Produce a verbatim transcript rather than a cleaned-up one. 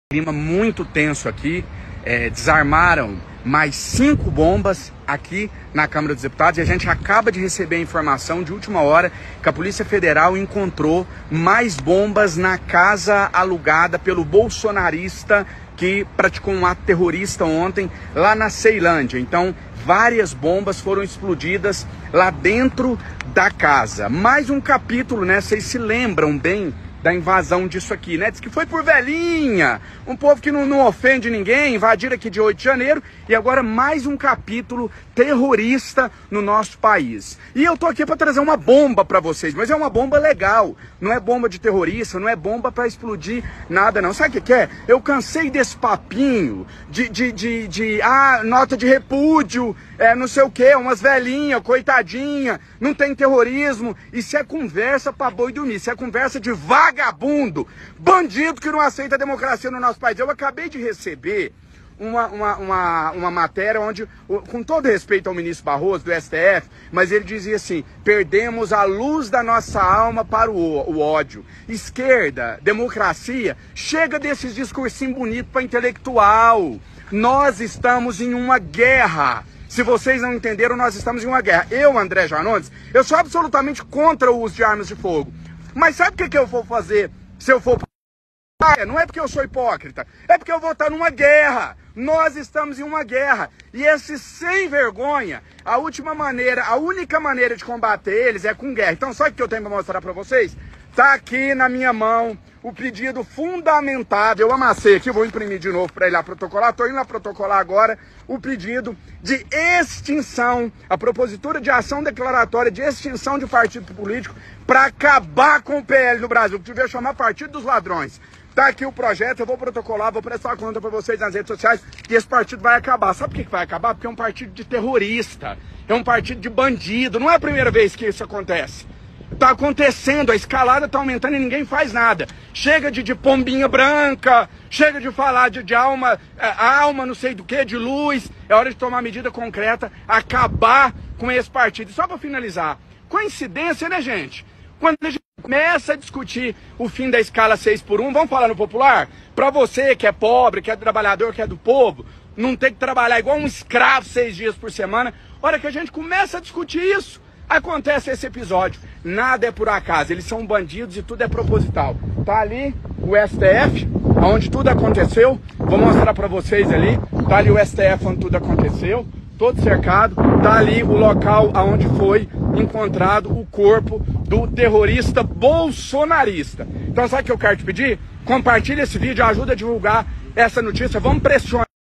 Clima muito tenso aqui, é, desarmaram mais cinco bombas aqui na Câmara dos Deputados e a gente acaba de receber a informação de última hora que a Polícia Federal encontrou mais bombas na casa alugada pelo bolsonarista que praticou um ato terrorista ontem lá na Ceilândia. Então, várias bombas foram explodidas lá dentro da casa. Mais um capítulo, né? Vocês se lembram bem da invasão disso aqui, né? Diz que foi por velhinha, um povo que não, não ofende ninguém, invadiram aqui de oito de janeiro e agora mais um capítulo terrorista no nosso país. E eu tô aqui para trazer uma bomba para vocês, mas é uma bomba legal, não é bomba de terrorista, não é bomba para explodir nada não. Sabe o que que é? Eu cansei desse papinho de, de, de, de ah, nota de repúdio, é, não sei o que, umas velhinhas, coitadinha, não tem terrorismo, isso é conversa para boi dormir, isso é conversa de vagabundo, bandido que não aceita a democracia no nosso país. Eu acabei de receber uma, uma, uma, uma matéria onde, com todo respeito ao ministro Barroso, do S T F, mas ele dizia assim: perdemos a luz da nossa alma para o, o ódio. Esquerda, democracia, chega desses discursinhos bonitos para intelectual. Nós estamos em uma guerra. Se vocês não entenderam, nós estamos em uma guerra. Eu, André Janones, eu sou absolutamente contra o uso de armas de fogo. Mas sabe o que, que eu vou fazer se eu for... Não é porque eu sou hipócrita, é porque eu vou estar numa guerra. Nós estamos em uma guerra. E esse sem vergonha, a última maneira, a única maneira de combater eles é com guerra. Então sabe o que eu tenho para mostrar para vocês? Tá aqui na minha mão o pedido fundamentado. Eu amassei aqui, vou imprimir de novo para ir lá protocolar. Estou indo lá protocolar agora o pedido de extinção, a propositura de ação declaratória de extinção de partido político para acabar com o P L no Brasil, que devia chamar Partido dos Ladrões. Tá aqui o projeto, eu vou protocolar, vou prestar conta para vocês nas redes sociais e esse partido vai acabar. Sabe por que vai acabar? Porque é um partido de terrorista, é um partido de bandido. Não é a primeira vez que isso acontece. Tá acontecendo, a escalada tá aumentando e ninguém faz nada. Chega de, de pombinha branca, chega de falar de, de alma, é, alma não sei do que, de luz. É hora de tomar medida concreta, acabar com esse partido. E só para finalizar, coincidência, né, gente? Quando a gente começa a discutir o fim da escala seis por um, vamos falar no popular? Para você que é pobre, que é trabalhador, que é do povo, não tem que trabalhar igual um escravo seis dias por semana. Hora que a gente começa a discutir isso, acontece esse episódio. Nada é por acaso, eles são bandidos e tudo é proposital. Tá ali o S T F, onde tudo aconteceu. Vou mostrar para vocês ali. Tá ali o S T F onde tudo aconteceu, todo cercado. Tá ali o local onde foi encontrado o corpo do terrorista bolsonarista. Então sabe o que eu quero te pedir? Compartilha esse vídeo, ajuda a divulgar essa notícia. Vamos pressionar